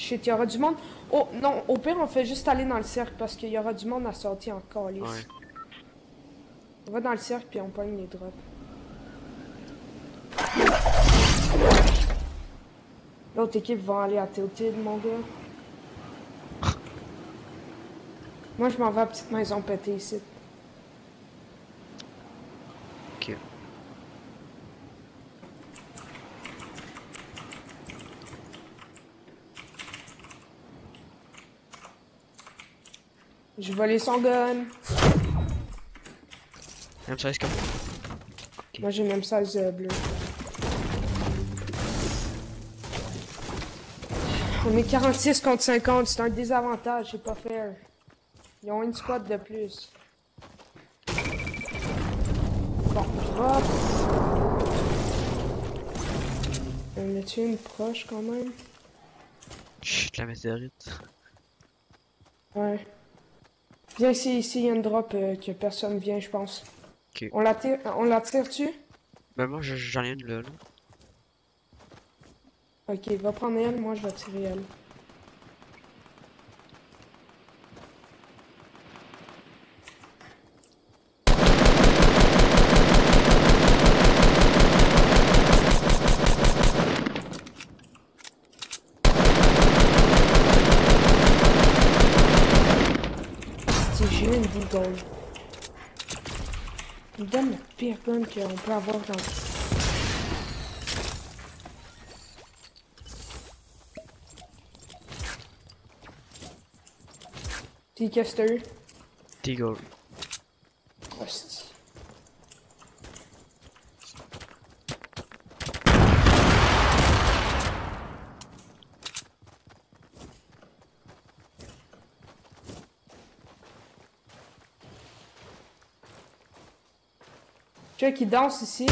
Shit, il y aura du monde. Oh, non, au pire, on fait juste aller dans le cercle parce qu'il y aura du monde à sortir en calice. Ouais. On va dans le cercle puis on pogne les drops. L'autre équipe va aller à Tilted, mon gars. Moi, je m'en vais à la petite maison pétée ici. Ok. J'ai volé son gun. Même ça, comme. Moi, j'ai même 16 bleu. On est 46 contre 50, c'est un désavantage, c'est pas fair. Ils ont une squad de plus. Bon, drop. On a tué une proche quand même. Chut, la météorite. Ouais. Viens ici, il y a une drop que personne vient, je pense. Ok. On la tire-tu? Ben moi j'en ai une là. Ok, va prendre elle, moi je vais tirer elle. J'ai eu une deagle. Il me donne le pire gun qu'on peut avoir dans... Qu'est-ce que t'as eu? Deagle. Hostie. Check, il danse ici.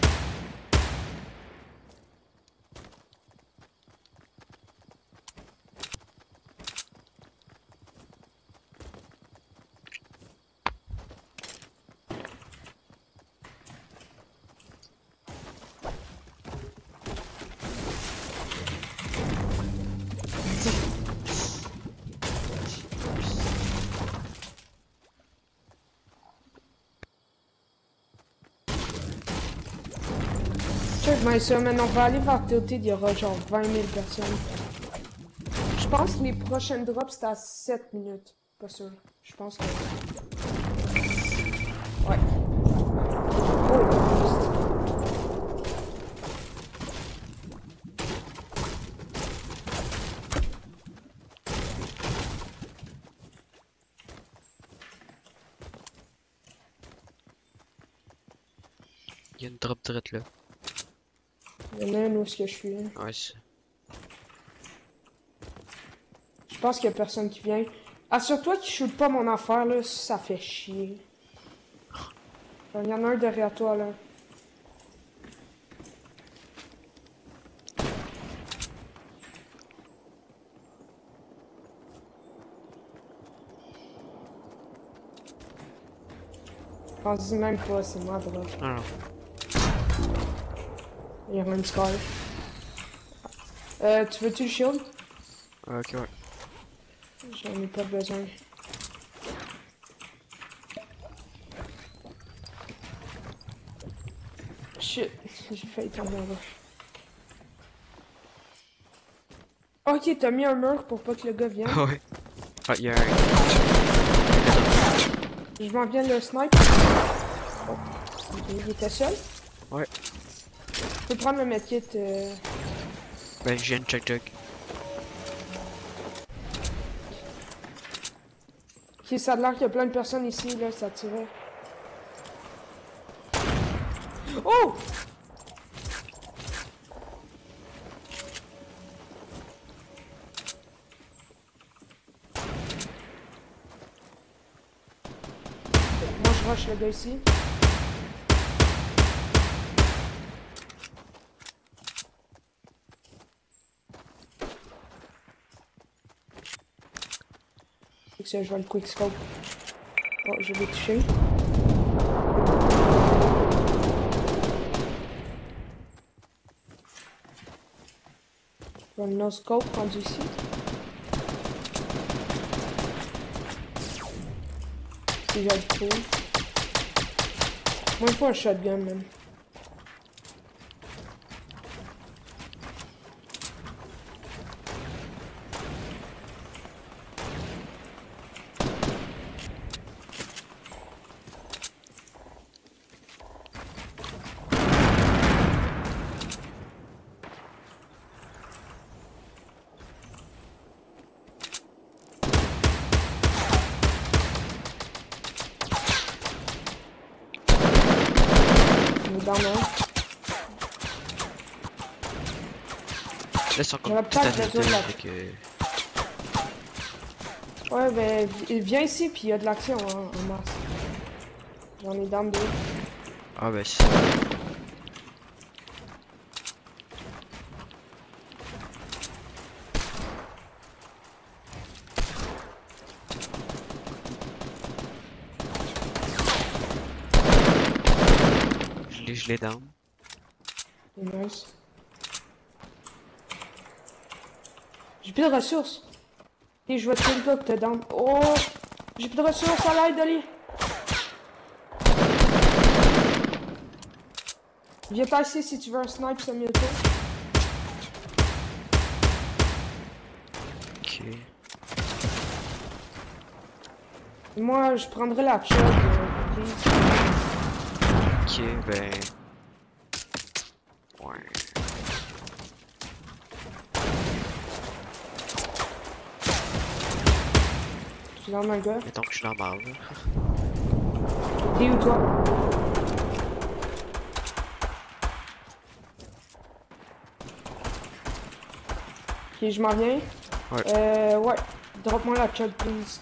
Check, mais ça, maintenant on va aller vers Tilted, il y aura genre 20 000 personnes. Je pense que les prochaines drops c'est à 7 minutes. Pas sûr. Je pense que... Ouais. Oh, Il y a une drop direct là. il y en a un où est-ce que je suis. Hein. Ouais, c'est. Je pense qu'il y a personne qui vient. Assure-toi qu'il shoot pas mon affaire là, ça fait chier. Il y en a un derrière toi là. Pense-y même pas, c'est moi drop. Ah non. Il y a une scar. Tu veux-tu le shield? Ok, ouais. J'en ai pas besoin. Shit, j'ai failli tomber en bas. Ok, t'as mis un mur pour pas que le gars vienne. Ouais. Ah, il y a un. Je m'en viens le snipe. Oh. Ok, il était seul? Ouais. Je peux prendre le medkit. Ben, j'ai une check. Ok, ça a l'air qu'il y a plein de personnes ici, là, ça tirait. Oh! Moi, je rush le gars ici. Je vais le quick scope. Oh, je l'ai touché. Je vais le no scope rendu ici. si j'ai le trouve. Moi, il faut un shotgun, même. Dans un. Là, c'est encore J'aurais tout pas à besoin de la- fait. Ouais, ben, viens ici, puis il y a de l'action en masse. J'en ai dans deux. Ah, ben, c'est. Je l'ai down. C'est nice. J'ai plus de ressources. Et je vais tuer le gars que t'as dans. Oh! J'ai plus de ressources à l'aide, Dolly! Viens pas ici si tu veux un snipe, c'est mieux tôt. Ok. Moi, je prendrai la chug, please. Ok, ben. Ouais. Je suis dans un gars. Mettons que je suis dans la marge. T'es où, toi? Ok, je m'en viens. Ouais. Ouais. Drop-moi la chug, please.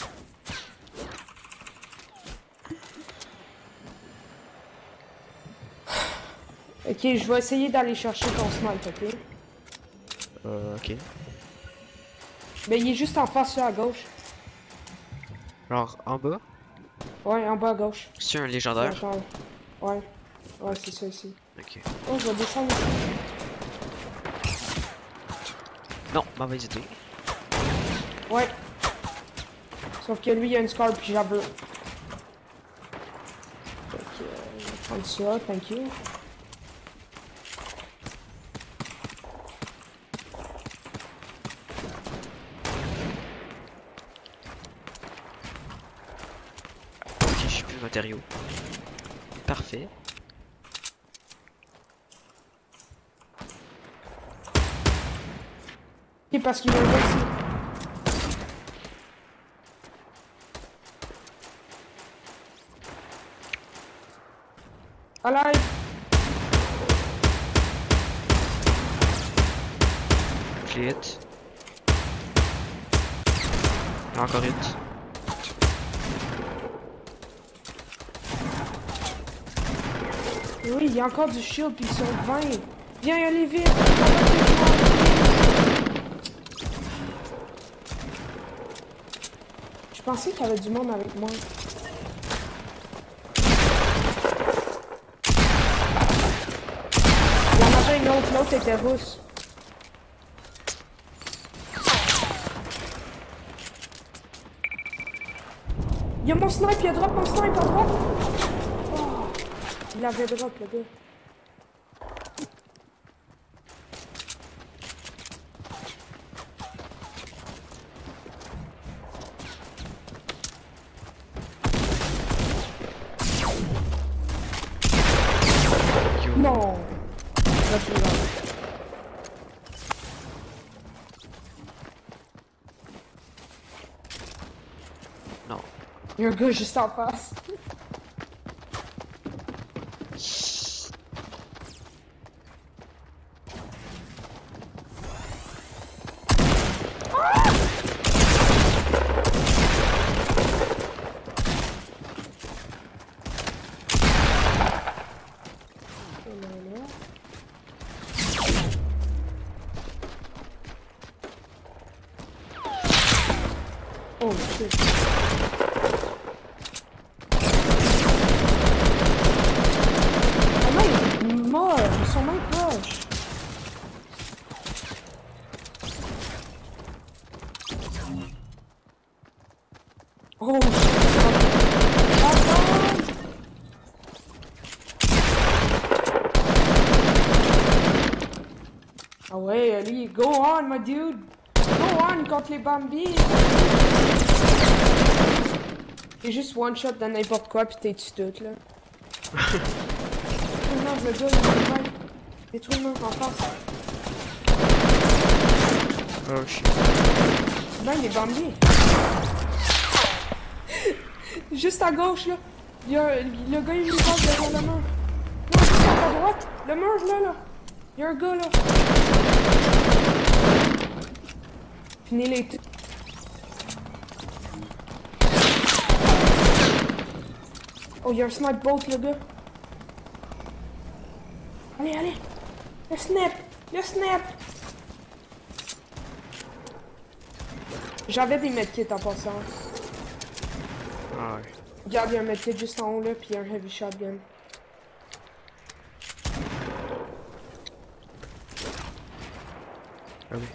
Ok, je vais essayer d'aller chercher ton snipe, ok? Ok. Ben, il est juste en face, là, à gauche. Genre, en bas, Ouais, en bas à gauche. c'est un légendaire. Attends. Ouais. Ouais, c'est ça ici. Ok. Oh, je vais descendre ici. Non, mauvaise idée. Ouais. Sauf que lui, il a une scar, puis j'en veux. Fait que, je vais prendre ça, thank you. Ok, j'ai plus de matériaux. Parfait. Ok, parce qu'il y a un gars ici. À l'aide! Je l'ai hit. Il y en a encore hit. Oui, il y a encore du shield, puis ils sont 20. Viens, allez vite! Je pensais qu'il y avait du monde avec moi. Il y en avait une autre, l'autre était rousse. Il y a mon snipe, il a drop mon snipe à droite. Oh, il avait drop le gars. Yo. Non. Là, je suis là. Non. Il y a un gars juste en face. Oh shit. Oh non, il est mort. Ils sont même proches. Oh shit. Ah ouais, Ali, go on, my dude! Go on contre les Bambi! T'es juste one shot dans n'importe quoi pis t'es tout là. Non, le gars, il est mal. Détruis le mur en face. Oh shit. Ben, il est Bambi. Juste à gauche là. Il y a le gars, il est passe derrière le mur. Non, juste à droite. Le mur là. Il y a un gars là. Finis les tout. Oh, il y a un snipe bolt, le gars. Allez. Le snap. J'avais des medkits en passant. Ah ouais. Regarde, il y a un medkit juste en haut là, puis un heavy shotgun. Ah oui.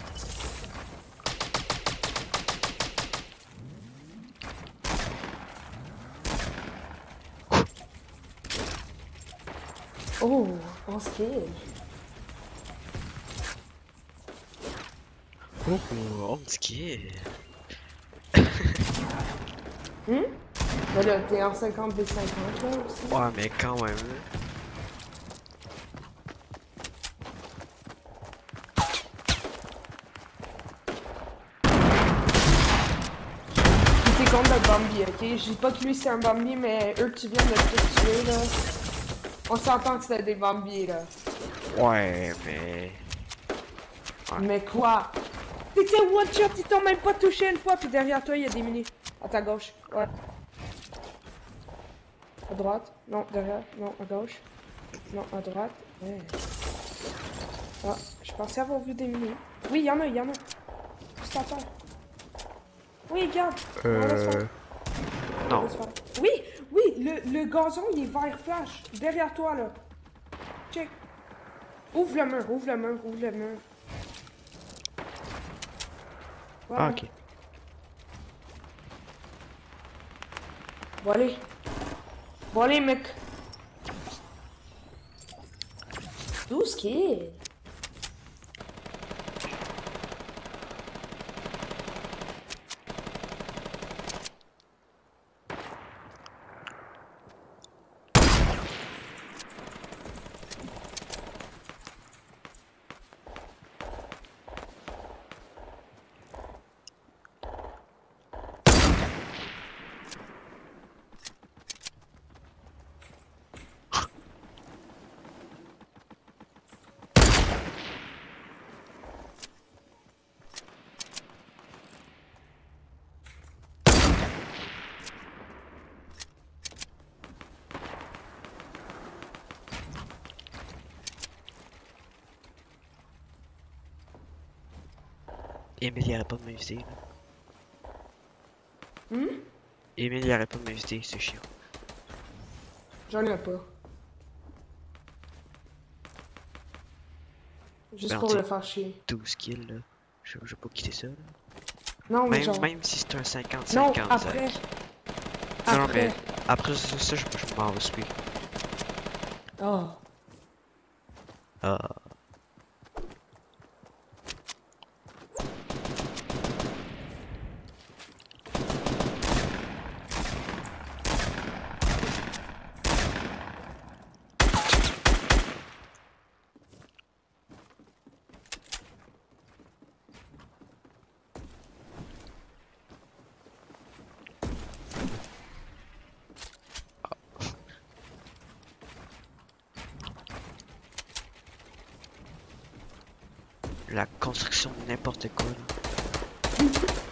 Oh, on se kill. Oh, on se kill. Mais là, t'es en 50 v 50 là aussi. Ouais, mais quand même. Là. T'es contre le Bambi, ok? Je dis pas que lui c'est un Bambi, mais eux que tu viens de te tuer là. On s'entend que c'était des Bambi là. Ouais, mais. Ouais. Mais quoi? T'étais one shot, ils t'ont même pas touché une fois, puis derrière toi il y a des minis. À ta gauche, ouais. À droite, non, derrière, non, à gauche. Non, à droite, ouais. Ah, je pensais avoir vu des minis. Oui, y'en a. Juste à terre. Oui, regarde. Laisse faire. Non. Laisse faire. Oui, le gazon il est vert flash. Derrière toi là. Check. Ouvre le mur. Voilà. Ah, ok. Bon allez mec. 12 kills. Emile, il arrête pas de m'inviter. Emile, il arrête pas de m'inviter, c'est chiant. J'en ai pas. Juste Ben, pour tu- le faire chier. 12 kills, là. Je vais pas quitter ça, là. Non, mais genre... Même si c'est un 50-50. Non, après. Non, mais après ça, je m'en vais suivre. Oh. Ah. La construction de n'importe quoi, là.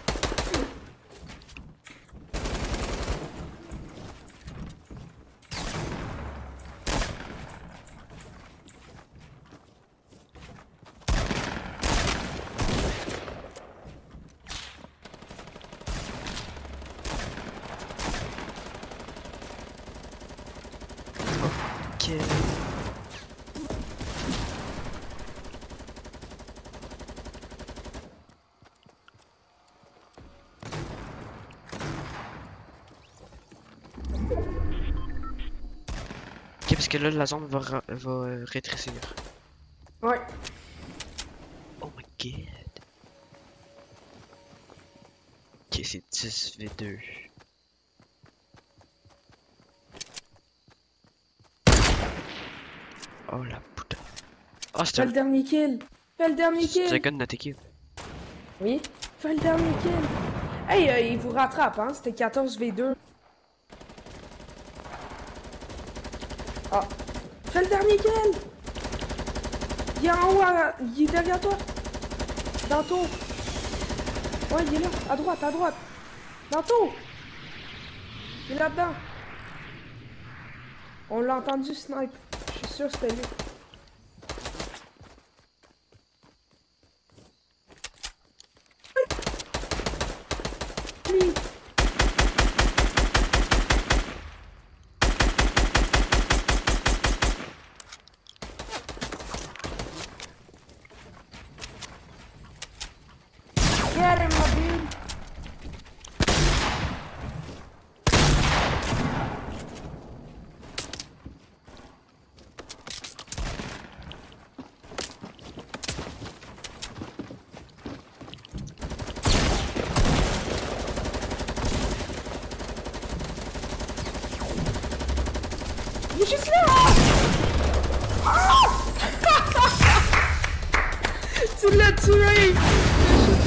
Ok. Ok, parce que là, la zone va rétrécir. Ouais. kid. Ok, c'est 10v2. Oh la putain. Oh, Fais c'était le dernier kill. Fais le dernier c'est un kill. gars de notre équipe. Oui. Fais le dernier kill. Hey, il vous rattrape, hein. C'était 14v2. Ah. Fais le dernier kill. Il est en haut, il est derrière toi. Dans ton. Ouais, il est là. À droite, à droite. Dans ton. Il est là-dedans. On l'a entendu snipe. Je suis sûr que c'était lui. Lui. Get him, my dude. Il est juste là! Ah! Tu l'as tué!